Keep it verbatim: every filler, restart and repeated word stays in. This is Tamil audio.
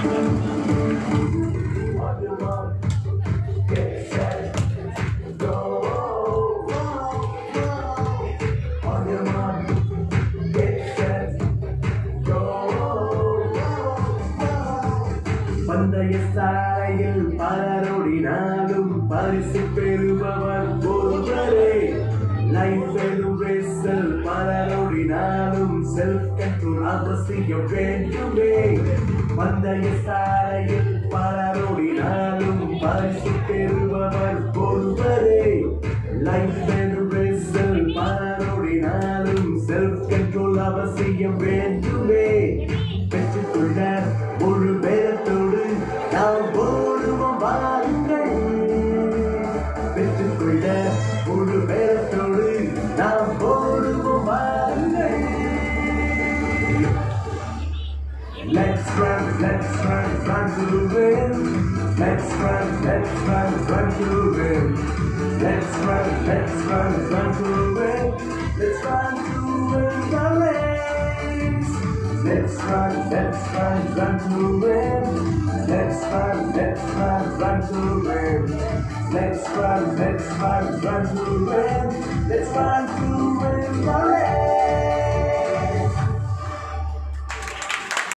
On your mark, get set, go. On your mark, get set, go. பந்தய சாலையில் பலரோடினாலும் பரிசு பெறுபவர் ஒருவரே. லைஃப் எனும் ரேஸில் பலரோடினாலும் செல்ஃப் கண்ட்ரோல் அவசியம் வேண்டுமே. பந்தய சாலையில் பலரோடினாலும் பரிசு பெறுபவர் ஒருவரே. லைஃப் எனும் ரேஸில் பலரோடினாலும் செல்ஃப் கண்ட்ரோல் அவசியம் வேண்டுமே. பெற்றுக்கொள்ள முழு பேரத்தோடு நாம் ஓடுவோம் வாருங்கள். பெற்றுக்கொள்ள முழு பேரத்தோடு நாம் ஓடுவோம் வாருங்கள். Let's run, let's run, run to win. Let's run, let's run, run to win. Let's run, let's run, run to win. Let's run to win the race. Let's run, let's run, run to win. Let's run, let's run, run to win. Let's run, let's run, run to win. Let's run to win the race.